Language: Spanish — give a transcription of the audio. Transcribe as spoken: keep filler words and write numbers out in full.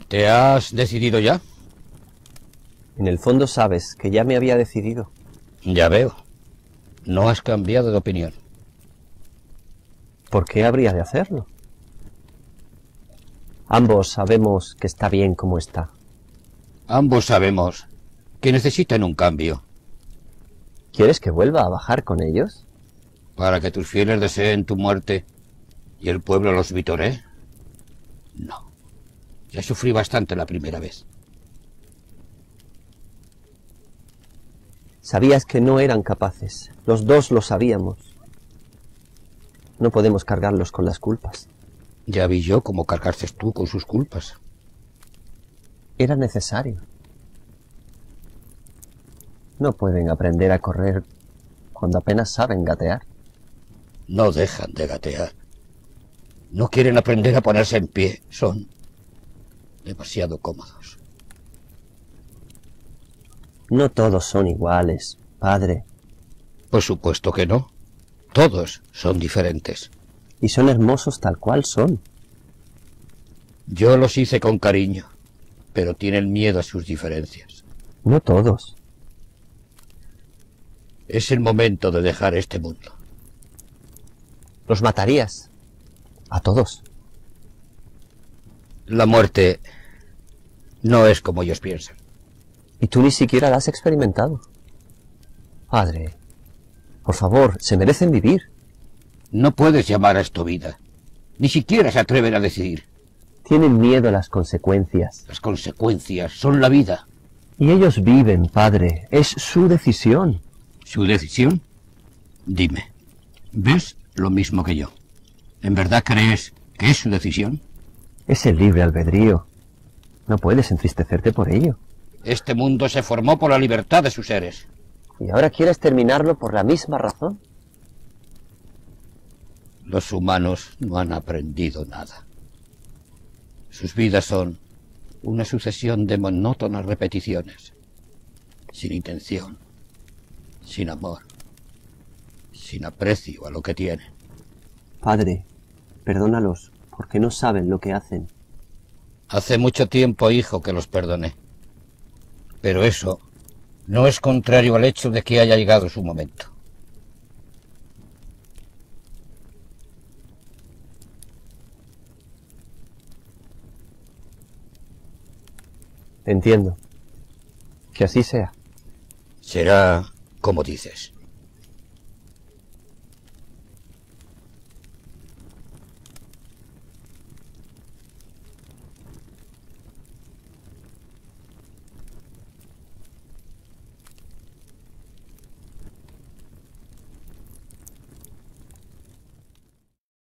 ¿Te has decidido ya? En el fondo sabes que ya me había decidido. Ya veo. No has cambiado de opinión. ¿Por qué habría de hacerlo? Ambos sabemos que está bien como está. Ambos sabemos que necesitan un cambio. ¿Quieres que vuelva a bajar con ellos? ¿Para que tus fieles deseen tu muerte y el pueblo los vitoree? No. Ya sufrí bastante la primera vez. Sabías que no eran capaces. Los dos lo sabíamos. No podemos cargarlos con las culpas. Ya vi yo cómo cargaste tú con sus culpas. Era necesario. No pueden aprender a correr cuando apenas saben gatear. No dejan de gatear. No quieren aprender a ponerse en pie. Son demasiado cómodos. No todos son iguales, padre. Por supuesto que no. Todos son diferentes. Y son hermosos tal cual son. Yo los hice con cariño, pero tienen miedo a sus diferencias. No todos. Es el momento de dejar este mundo. Los matarías. A todos. La muerte no es como ellos piensan. Y tú ni siquiera la has experimentado. Padre, por favor, se merecen vivir. No puedes llamar a esto vida. Ni siquiera se atreven a decidir. Tienen miedo a las consecuencias. Las consecuencias son la vida. Y ellos viven, padre. Es su decisión. ¿Su decisión? Dime, ¿ves lo mismo que yo? ¿En verdad crees que es su decisión? Es el libre albedrío. No puedes entristecerte por ello. Este mundo se formó por la libertad de sus seres. ¿Y ahora quieres terminarlo por la misma razón? Los humanos no han aprendido nada. Sus vidas son una sucesión de monótonas repeticiones, sin intención, sin amor, sin aprecio a lo que tienen. Padre, perdónalos, porque no saben lo que hacen. Hace mucho tiempo, hijo, que los perdoné. Pero eso no es contrario al hecho de que haya llegado su momento. Entiendo. Que así sea. Será como dices.